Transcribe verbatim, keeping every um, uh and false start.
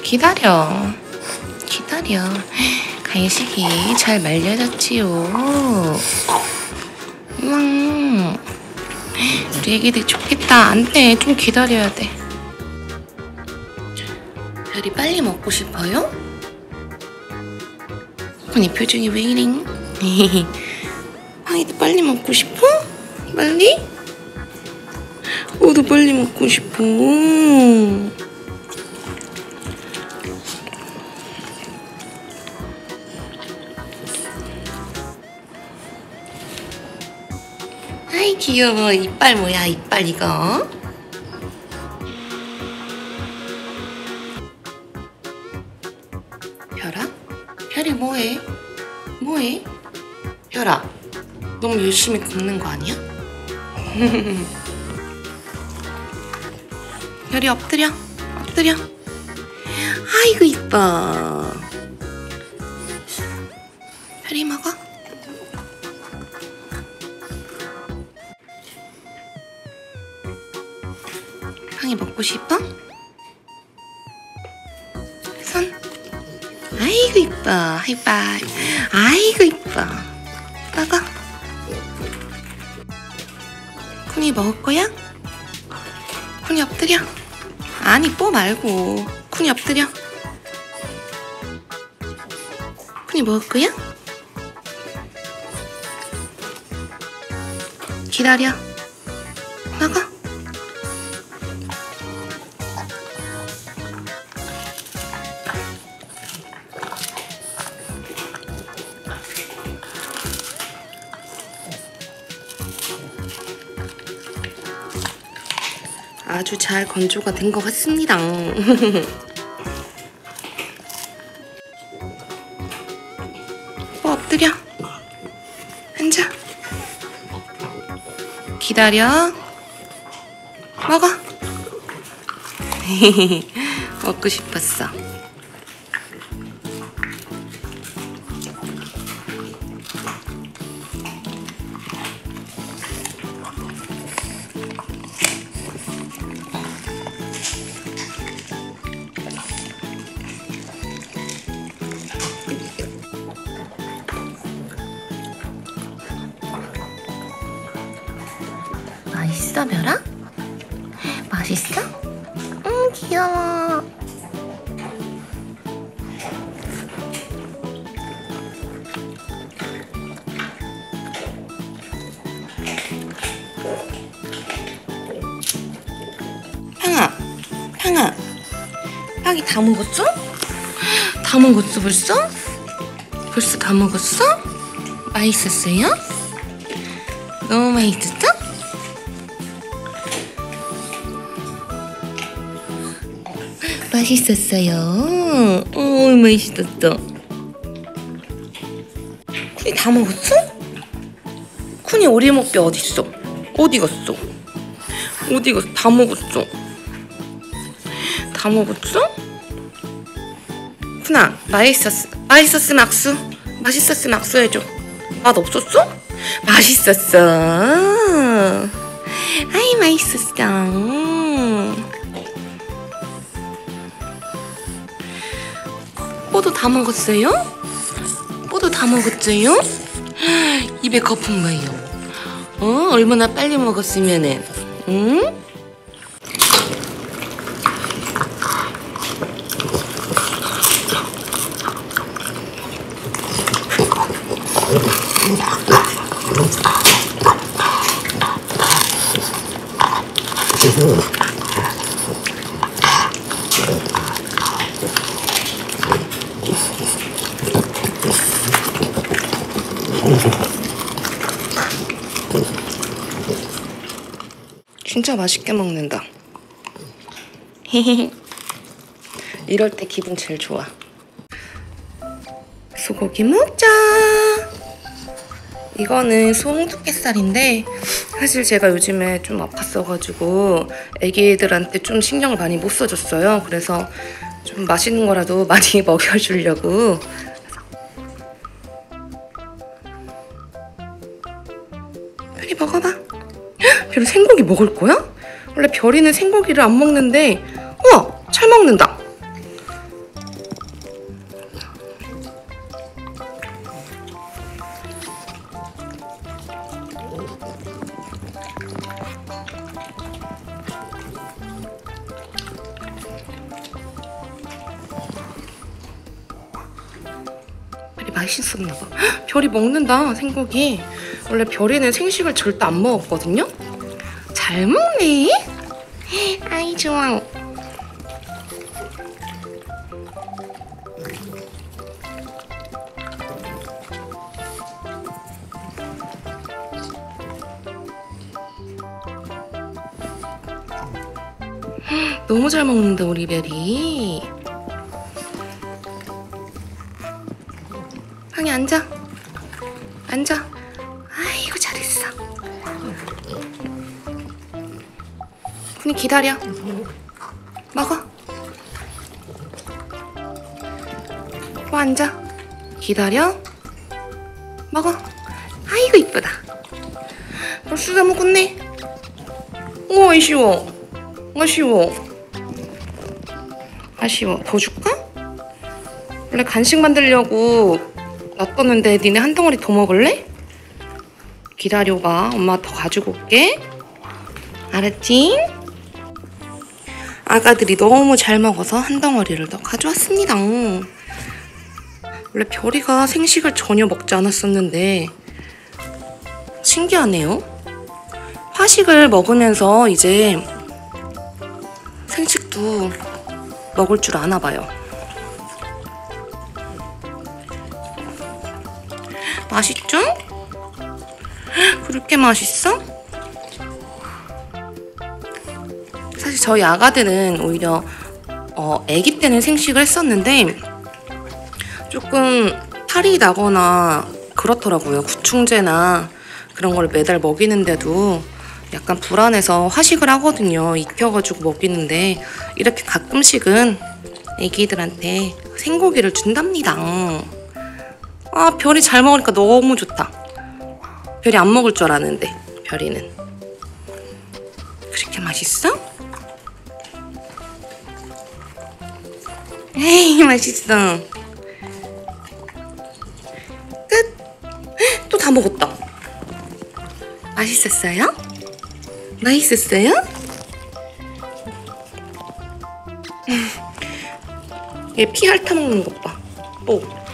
기다려. 기다려. 간식이 잘 말려졌지요. 음. 우리 애기들 좋겠다. 안 돼. 좀 기다려야 돼. 별이 빨리 먹고 싶어요? 아니, 표정이 왜 이래? 아이도 빨리 먹고 싶어? 빨리? 어, 너 빨리 먹고 싶어. 아이, 귀여워. 이빨 뭐야, 이빨 이거? 별아? 별이 뭐해? 뭐해? 별아, 너무 열심히 걷는 거 아니야? 별이 엎드려, 엎드려. 아이고 이뻐. 별이 먹어. 형이 먹고 싶어? 손. 아이고 이뻐. 하이파이. 아이고 이뻐. 먹어. 쿤이 먹을 거야? 쿤이 엎드려. 아니, 뽀 말고. 쿤이 엎드려. 쿤이 먹을 거야? 기다려. 먹어. 아주 잘 건조가 된 것 같습니다. 어, 엎드려. 앉아. 기다려. 먹어. 먹고 싶었어. 맛있어, 별아? 맛있어? 응, 귀여워. 팡아, 팡아. 팡이 다 먹었어? 다 먹었어, 벌써? 벌써 다 먹었어? 맛있었어요? 너무 맛있었어? 맛있었어요. 오, 맛있었어. 쿤이 다 먹었어? 쿤이 오리 먹기 어딨어? 어디 갔어? 어디 갔어? 다 먹었어. 다 먹었어? 쿤아, 맛있었어. 맛있었으면 악수. 맛있었으면 악수해줘. 맛 없었어? 맛있었어. 아이, 맛있었어. 뽀도 다 먹었어요? 뽀도 다 먹었어요? 입에 거품 봐요. 어? 얼마나 빨리 먹었으면은. 응? 진짜 맛있게 먹는다. 이럴 때 기분 제일 좋아. 소고기 먹자. 이거는 소홍두깨살인데 사실 제가 요즘에 좀 아팠어가지고 애기들한테 좀 신경을 많이 못 써줬어요. 그래서 좀 맛있는 거라도 많이 먹여주려고. 별이 먹어봐. 별이 생고기 먹을 거야? 원래 별이는 생고기를 안 먹는데 우와! 잘 먹는다. 별이 맛있었나 봐. 헉, 별이 먹는다, 생고기. 원래 별이는 생식을 절대 안 먹었거든요. 잘 먹네. 아이 좋아. 너무 잘 먹는다 우리 별이. 방에 앉아. 앉아. 아이고 잘했어. 그니 기다려. 먹어. 뭐 앉아. 기다려. 먹어. 아이고 이쁘다. 벌써 다 먹었네. 오 아쉬워. 아쉬워. 아쉬워. 더 줄까? 원래 간식 만들려고 놔뒀는데 니네 한 덩어리 더 먹을래? 기다려봐. 엄마 더 가지고 올게. 알았지? 아가들이 너무 잘 먹어서 한 덩어리를 더 가져왔습니다. 원래 별이가 생식을 전혀 먹지 않았었는데 신기하네요. 화식을 먹으면서 이제 생식도 먹을 줄 아나 봐요. 맛있죠? 그렇게 맛있어? 사실 저희 아가들은 오히려 어, 아기 때는 생식을 했었는데 조금 탈이 나거나 그렇더라고요. 구충제나 그런 걸 매달 먹이는데도 약간 불안해서 화식을 하거든요. 익혀가지고 먹이는데 이렇게 가끔씩은 애기들한테 생고기를 준답니다. 아 별이 잘 먹으니까 너무 좋다. 별이 안 먹을 줄 알았는데 별이는 그렇게 맛있어? 에이 맛있어. 끝. 또 다 먹었다. 맛있었어요? 맛있었어요? 얘 피 핥아먹는 것 봐. 또